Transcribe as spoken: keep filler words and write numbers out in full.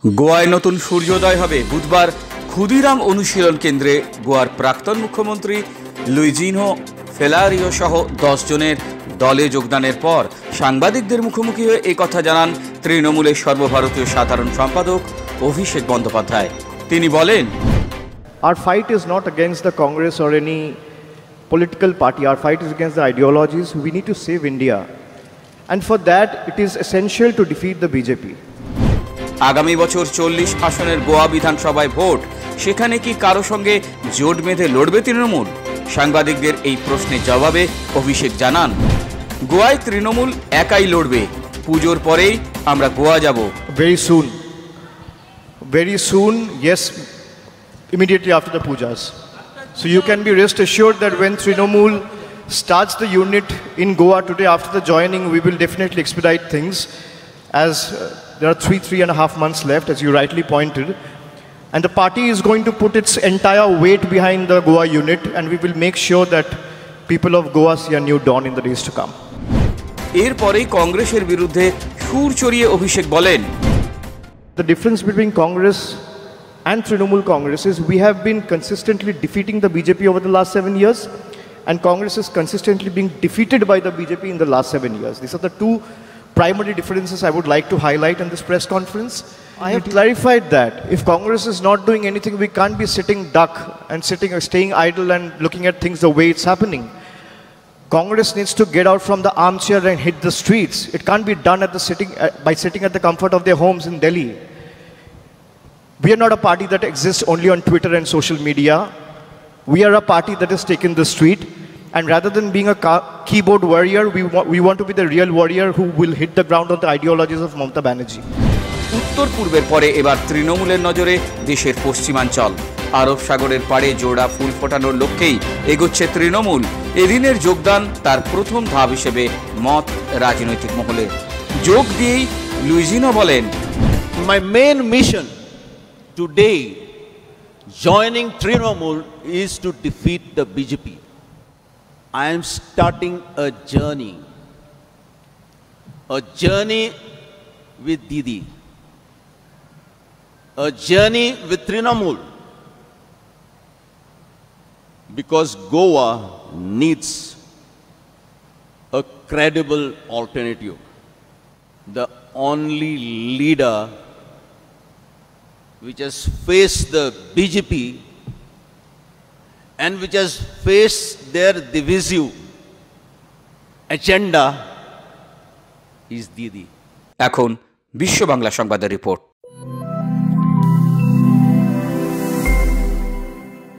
গোয়ায় নতুন সূর্যোদয় হবে। বুধবার ক্ষুদিরাম অনুশীলন কেন্দ্রে গোয়ার প্রাক্তন মুখ্যমন্ত্রী লুইজিনো ফেলারিও সহ দশ জনের দলে যোগদানের পর সাংবাদিকদের মুখোমুখি হয়ে এই কথা জানান তৃণমূলের সর্বভারতীয় সাধারণ সম্পাদক অভিষেক বন্দ্যোপাধ্যায়। তিনি বলেন, Our fight is not against the Congress or any political party. Our fight is against the ideologies. We need to save India. And for that, it is essential to defeat the B J P. আগামী বছর চল্লিশ আসনের গোয়া বিধানসভায় vote, সেখানে কি কারো সঙ্গে জোট বেঁধে লড়বে তৃণমূল? সাংবাদিকদের এই প্রশ্নের জবাবে অভিষেক জানান, গোয়ায় তৃণমূল একাই লড়বে। পুজোর পরেই আমরা গোয়া যাব। Very soon. Very soon, yes, immediately after the pujas. So you can be rest assured that when Trinamool starts the unit in Goa today after the joining, we will definitely expedite things, as uh, there are three, three and a half months left, as you rightly pointed. And the party is going to put its entire weight behind the Goa unit, and we will make sure that people of Goa see a new dawn in the days to come. এরপরেই কংগ্রেসের বিরুদ্ধে সুর চড়িয়ে অভিষেক বলেন, The difference between Congress and Trinamool Congress is we have been consistently defeating the B J P over the last seven years, and Congress is consistently being defeated by the B J P in the last seven years. These are the two primary differences I would like to highlight in this press conference. I have clarified that if Congress is not doing anything, we can't be sitting duck and sitting or staying idle and looking at things the way it's happening. Congress needs to get out from the armchair and hit the streets. It can't be done at the sitting, uh, by sitting at the comfort of their homes in Delhi. We are not a party that exists only on Twitter and social media. We are a party that has taken the street. And rather than being a keyboard warrior, we want, we want to be the real warrior who will hit the ground on the ideologies of Mamata Banerjee. উত্তর পূর্বের পরে এবার তৃণমূলের নজরে দেশের পশ্চিমাঞ্চল। আরব সাগরের পাড়ে জোড়া ফুল ফোটানোর লক্ষ্যেই এগোচ্ছে তৃণমূল। এদিনের যোগদান তার প্রথম ধাপ হিসেবে মত রাজনৈতিক মহলে। যোগ দিয়েই লুইজিনো বলেন, My main mission today, joining Trinamool, is to defeat the B J P. I am starting a journey, a journey with Didi, a journey with Trinamool, because Goa needs a credible alternative. The only leader which has faced the B J P and which has faced their divisive agenda is Didi. এখন বিশ্ব বাংলা সংবাদের report.